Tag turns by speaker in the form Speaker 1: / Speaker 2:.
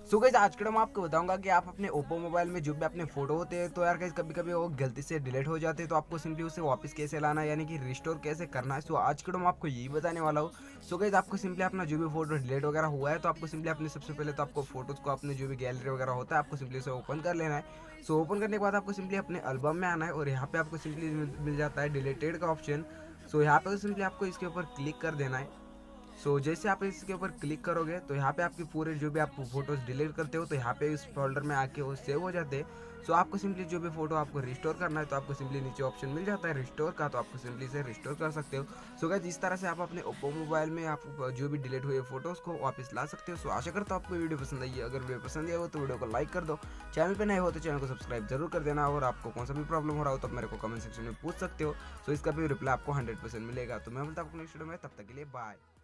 Speaker 1: So guys आज के video में आपको बताऊंगा कि आप अपने ओप्पो मोबाइल में जो भी अपने फोटो होते हैं तो यार गाइस कभी कभी वो गलती से डिलीट हो जाते हैं, तो आपको सिंपली उसे वापस कैसे लाना है यानी कि रिस्टोर कैसे करना है। सो आज के वीडियो में आपको यही बताने वाला हूँ। सो गाइस आपको सिंपली अपना जो भी फोटो डिलीट वगैरह हुआ है तो आपको सिंपली अपने सबसे पहले तो आपको फोटोज को अपने जो भी गैलरी वगैरह होता है आपको सिंपली उसे ओपन कर लेना है। सो ओपन करने के बाद आपको सिंपली अपने एल्बम में आना है और यहाँ पे आपको सिंपली मिल जाता है डिलीटेड का ऑप्शन। सो यहाँ पे सिंपली आपको इसके ऊपर क्लिक कर देना है। जैसे आप इसके ऊपर क्लिक करोगे तो यहाँ पे आपके पूरे जो भी आप फोटोज डिलीट करते हो तो यहाँ पे इस फोल्डर में आके वो सेव हो जाते हैं। आपको सिंपली जो भी फोटो आपको रिस्टोर करना है तो आपको सिंपली नीचे ऑप्शन मिल जाता है रिस्टोर का, तो आपको सिंपली से रिस्टोर कर सकते हो। गाइस इस तरह से आप अपने ओप्पो मोबाइल में आप जो भी डिलीट हुए फोटोज को वापस ला सकते हो। आशा करता हूँ आपको वीडियो पसंद आई है। अगर वीडियो पसंद आया हो तो वीडियो को लाइक कर दो, चैनल पे नए हो तो चैनल को सब्सक्राइब जरूर कर देना, और आपको कौन सा भी प्रॉब्लम हो रहा हो तो मेरे को कमेंट सेक्शन में पूछ सकते हो। इसका भी रिप्लाई आपको 100% मिलेगा। तो मैं बोलता हूँ नेक्स्ट वीडियो में, तब तक के लिए बाय।